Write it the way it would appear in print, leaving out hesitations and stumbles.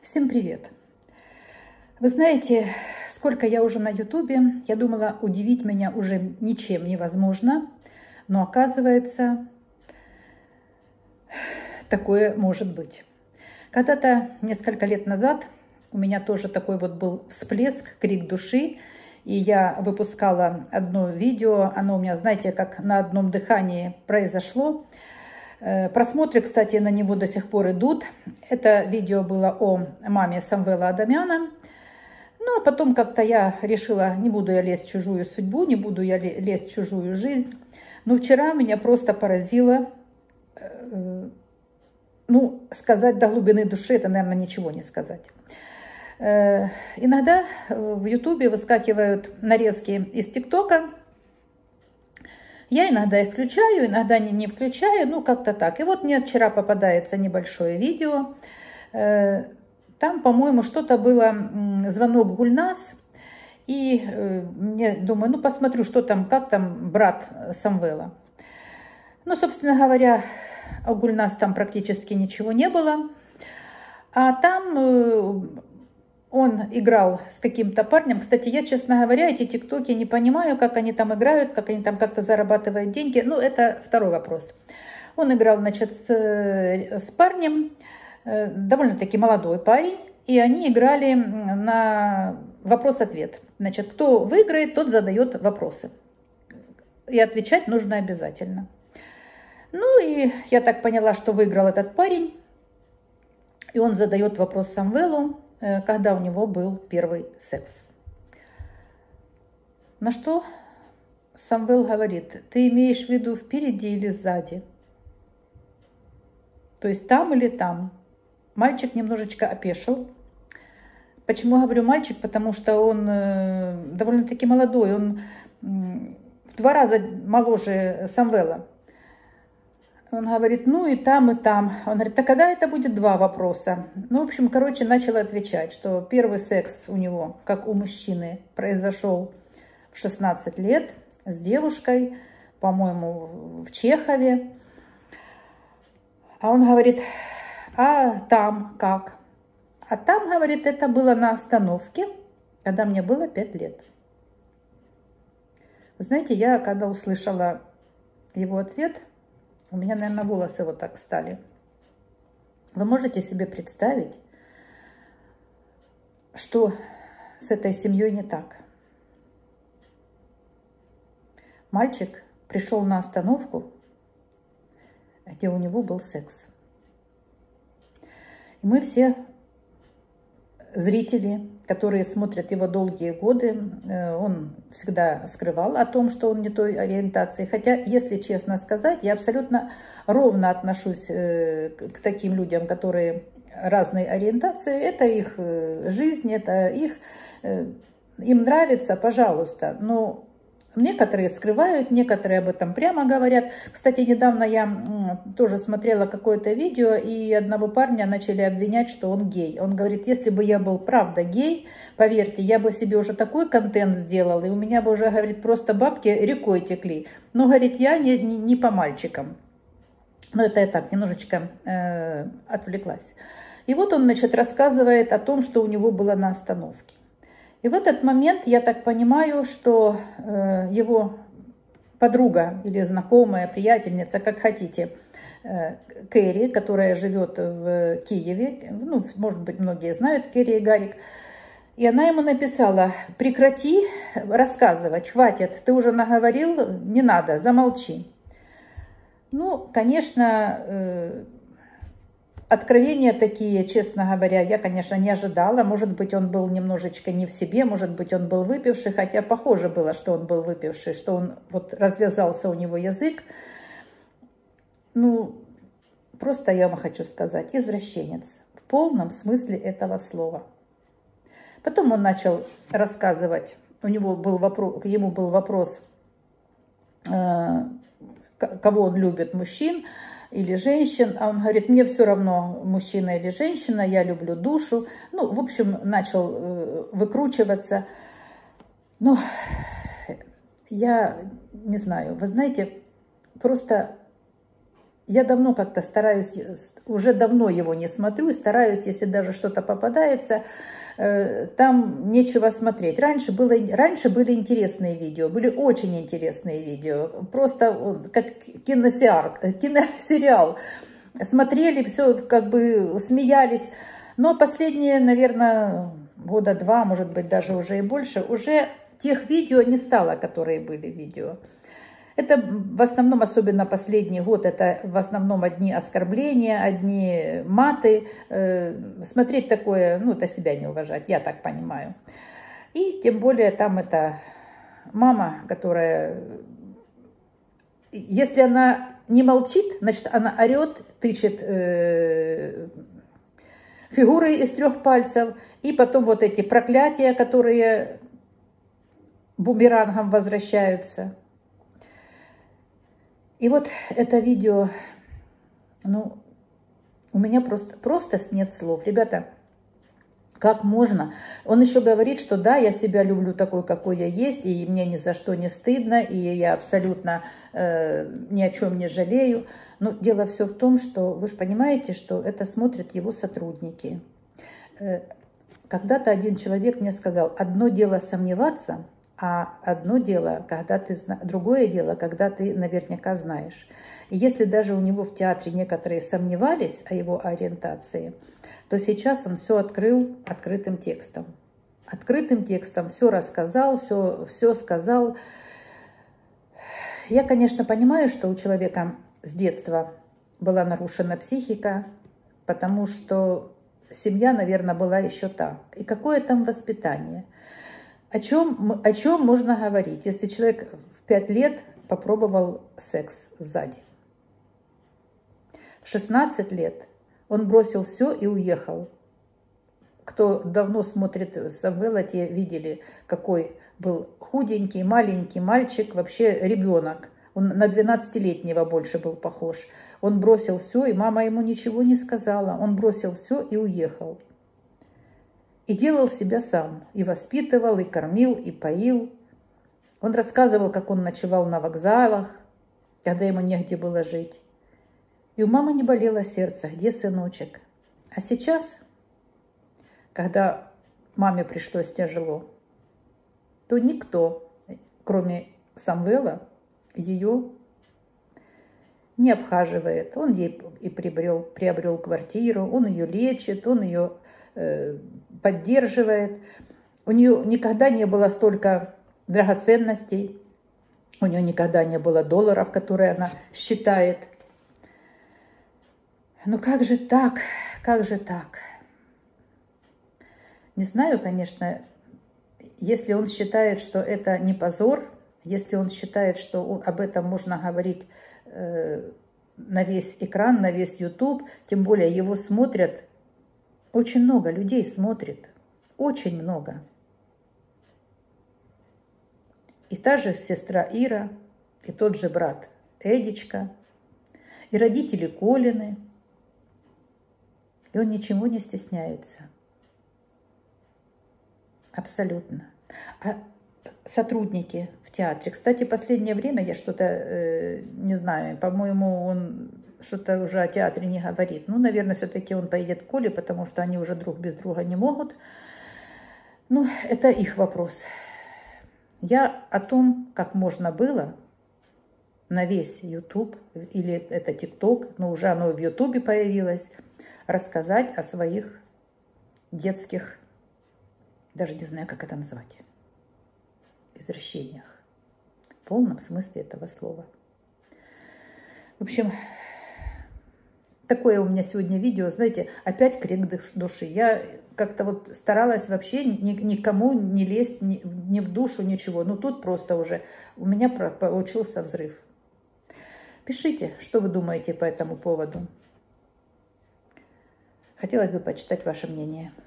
Всем привет! Вы знаете, сколько я уже на ютубе, я думала, удивить меня уже ничем невозможно, но оказывается, такое может быть. Когда-то, несколько лет назад, у меня тоже такой вот был всплеск, крик души, и я выпускала одно видео, оно у меня, знаете, как на одном дыхании произошло. Просмотры, кстати, на него до сих пор идут. Это видео было о маме Самвела Адамяна. Ну, а потом как-то я решила, не буду я лезть в чужую судьбу, не буду я лезть в чужую жизнь. Но вчера меня просто поразило, ну, сказать до глубины души, это, наверное, ничего не сказать. Иногда в ютубе выскакивают нарезки из ТикТока. Я иногда их включаю, иногда не включаю, ну как-то так. И вот мне вчера попадается небольшое видео. Там, по-моему, что-то было, звонок Гульназ. И я думаю, ну посмотрю, что там, как там брат Самвела. Ну, собственно говоря, у Гульназ там практически ничего не было. А там он играл с каким-то парнем. Кстати, я, честно говоря, эти тиктоки не понимаю, как они там играют, как они там как-то зарабатывают деньги. Ну, это второй вопрос. Он играл, значит, с парнем, довольно-таки молодой парень, и они играли на вопрос-ответ. Значит, кто выиграет, тот задает вопросы. И отвечать нужно обязательно. Ну, и я так поняла, что выиграл этот парень, и он задает вопрос Самвелу, когда у него был первый секс. На что Самвел говорит: ты имеешь в виду впереди или сзади? То есть там или там? Мальчик немножечко опешил. Почему говорю мальчик? Потому что он довольно-таки молодой, он в 2 раза моложе Самвела. Он говорит, ну и там, и там. Он говорит, а когда это будет 2 вопроса? Ну, в общем, короче, начал отвечать, что первый секс у него, как у мужчины, произошел в 16 лет с девушкой, по-моему, в Чехове. А он говорит, а там как? А там, говорит, это было на остановке, когда мне было 5 лет. Вы знаете, я когда услышала его ответ, у меня, наверное, волосы вот так стали. Вы можете себе представить, что с этой семьей не так? Мальчик пришел на остановку, где у него был секс. И мы все зрители, которые смотрят его долгие годы, он всегда скрывал о том, что он не той ориентации. Хотя, если честно сказать, я абсолютно ровно отношусь к таким людям, которые разной ориентации. Это их жизнь, это их... Им нравится, пожалуйста. Но некоторые скрывают, некоторые об этом прямо говорят. Кстати, недавно я тоже смотрела какое-то видео, и одного парня начали обвинять, что он гей. Он говорит, если бы я был правда гей, поверьте, я бы себе уже такой контент сделал, и у меня бы уже, говорит, просто бабки рекой текли. Но, говорит, я не по мальчикам. Но это я так немножечко отвлеклась. И вот он, значит, рассказывает о том, что у него было на остановке. И в этот момент я так понимаю, что его подруга или знакомая, приятельница, как хотите, Кэрри, которая живет в Киеве, ну, может быть, многие знают Кэрри и Гарик, и она ему написала, прекрати рассказывать, хватит, ты уже наговорил, не надо, замолчи. Ну, конечно... Откровения такие, честно говоря, я, конечно, не ожидала. Может быть, он был немножечко не в себе, может быть, он был выпивший, хотя похоже было, что он был выпивший, что он вот развязался у него язык. Ну, просто я вам хочу сказать, извращенец в полном смысле этого слова. Потом он начал рассказывать, ему был вопрос, кого он любит, мужчин или женщин, а он говорит, мне все равно, мужчина или женщина, я люблю душу. Ну, в общем, начал выкручиваться. Ну, я не знаю, вы знаете, просто я давно как-то стараюсь, уже давно его не смотрю, и стараюсь, если даже что-то попадается, там нечего смотреть. Раньше были интересные видео, были очень интересные видео, просто как киносериал. Смотрели, все как бы смеялись. Но последние, наверное, года 2, может быть, даже уже и больше, уже тех видео не стало, которые были видео. Это в основном, особенно последний год, это в основном одни оскорбления, одни маты. Смотреть такое, ну, это себя не уважать, я так понимаю. И тем более там это мама, которая, если она не молчит, значит, она орет, тычет фигурой из 3 пальцев, и потом вот эти проклятия, которые бумерангом возвращаются. И вот это видео, ну, у меня просто нет слов. Ребята, как можно? Он еще говорит, что да, я себя люблю такой, какой я есть, и мне ни за что не стыдно, и я абсолютно ни о чем не жалею. Но дело все в том, что вы же понимаете, что это смотрят его сотрудники. Когда-то один человек мне сказал, одно дело сомневаться, а другое дело, когда ты наверняка знаешь. И если даже у него в театре некоторые сомневались о его ориентации, то сейчас он все открыл открытым текстом. Открытым текстом все рассказал, все сказал. Я, конечно, понимаю, что у человека с детства была нарушена психика, потому что семья, наверное, была еще та. И какое там воспитание? О чем можно говорить, если человек в 5 лет попробовал секс сзади? В 16 лет он бросил все и уехал. Кто давно смотрит Самвела, те видели, какой был худенький, маленький мальчик, вообще ребенок. Он на 12-летнего больше был похож. Он бросил все, и мама ему ничего не сказала. Он бросил все и уехал. И делал себя сам. И воспитывал, и кормил, и поил. Он рассказывал, как он ночевал на вокзалах, когда ему негде было жить. И у мамы не болело сердце, где сыночек. А сейчас, когда маме пришлось тяжело, то никто, кроме Самвела, ее не обхаживает. Он ей и приобрел квартиру, он ее лечит, он ее поддерживает. У нее никогда не было столько драгоценностей, у нее никогда не было долларов, которые она считает. Ну как же так? Как же так? Не знаю, конечно, если он считает, что это не позор, если он считает, что об этом можно говорить на весь экран, на весь YouTube, тем более его смотрят, очень много людей смотрит, очень много. И та же сестра Ира, и тот же брат Эдичка, и родители Колины. И он ничего не стесняется. Абсолютно. А сотрудники в театре. Кстати, в последнее время я что-то, не знаю, по-моему, он что-то уже о театре не говорит. Ну, наверное, все-таки он поедет к Коле, потому что они уже друг без друга не могут. Ну, это их вопрос. Я о том, как можно было на весь YouTube, или это TikTok, но уже оно в YouTube появилось, рассказать о своих детских, даже не знаю, как это назвать, извращениях. В полном смысле этого слова. В общем, такое у меня сегодня видео, знаете, опять крик души. Я как-то вот старалась вообще никому не лезть, ни в душу, ничего. Ну тут просто уже у меня получился взрыв. Пишите, что вы думаете по этому поводу. Хотелось бы почитать ваше мнение.